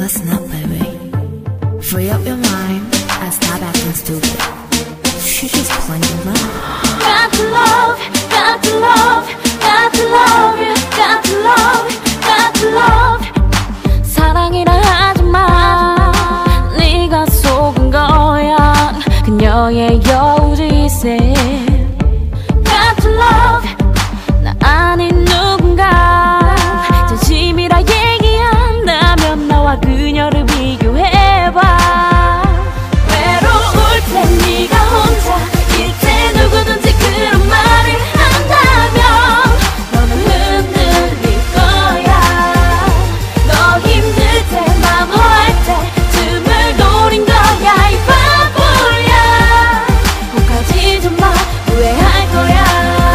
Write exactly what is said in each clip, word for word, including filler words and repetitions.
listen up, baby. Free up your mind and stop acting stupid. She's just plain love. Got to love, got to love, got to love you, got to love, got to love. 사랑이라 하지마. 네가 속은 거야. 그녀의 여우짓에. Got to love. 나 아닌 누군가. 진심이라 얘기한다면 나와 그녀를 비교해봐. 외로울 때 네가 혼자일 때 누구든지 그런 말을 한다면 너는 흔들릴 거야. 너 힘들 때 마모할 때 틈을 노린 거야. 이 바보야. 혹하지 좀 마. 후회할 거야.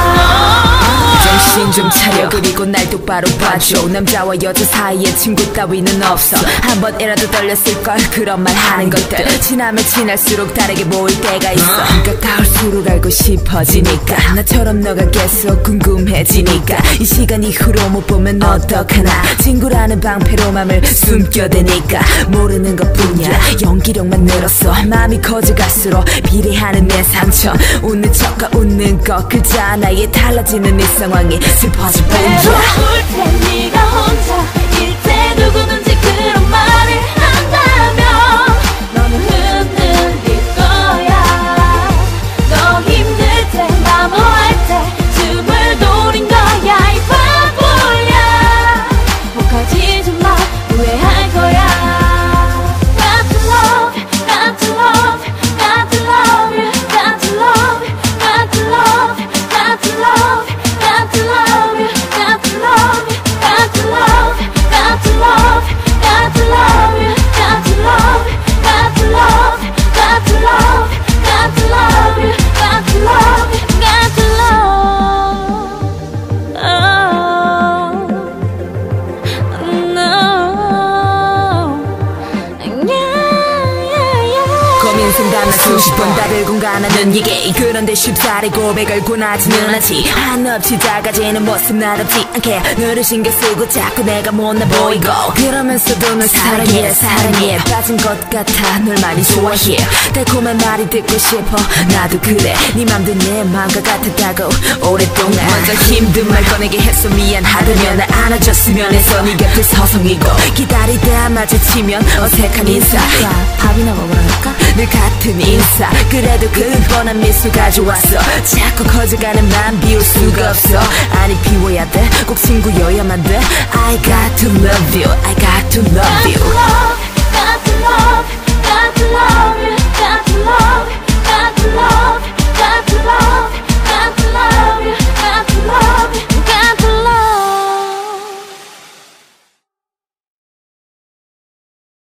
정신 좀 차려. 그리고 날 똑바로 봐줘. 남자와 여자 사이에 친구 따위는 없어. 한 번이라도 떨렸을걸 그런 말 하는 것들. 지나면 지날수록 다르게 보일 때가 있어. 가까울수록 알고 싶어지니까. 나처럼 너가 계속 궁금해지니까. 이 시간 이후로 못 보면 어떡하나. 친구라는 방패로 맘을 숨겨대니까. 모르는 것뿐이야. 연기력만 늘었어. 마음이 커져갈수록 비례하는 내 상처. 웃는 척과 웃는 것 글자 하나에 달라지는 이 상황이 슬퍼질 뿐이야. 외로울 때 네가 혼자일 때 누구든지 그런 말을 한다면 너는 흔들릴 거야. 너 힘들 때 마모할 때 틈을 노린 거야. 이 바보야. 혹하지 좀 마. 후회할 거야. Got to love, got to love, got to love you, got to love, got to love, got to love, got to love you, got to love, got to love, got to love, got to love you, got to love, got to love, got to love, got to love you, got to love, got to love. Oh, no. Yeah, yeah, yeah. 고민 상담을 수십 번 다들 공감하는 이게. 그런데 쉽사리 고백을 권하지는 않지. 한없이 작아지는 모습 나답지 않게. 너를 신경 쓰고 자꾸 내가 못나 보이고. 그러면서도 널 사랑해 사랑해 빠진 것 같아. 널 많이 좋아해. 달콤한 말이 듣고 싶어. 나도 그래. 네 맘도 내 맘과 같았다고 오랫동안. 먼저 힘든 말 꺼내게 했어. 미안하다며 날 안아줬으면 해서 네 곁을 서성이고. 기다리다 마주치면 어색한 인사. 밥이나 먹으러 갈까? 늘 같은 인사. 그래도 그 뻔한 미소가 좋았어. 자꾸 커져가는 맘 비울 수가 없어. 아니 비워야 돼. 꼭 친구여야만 돼. I got to love you, I got to love you.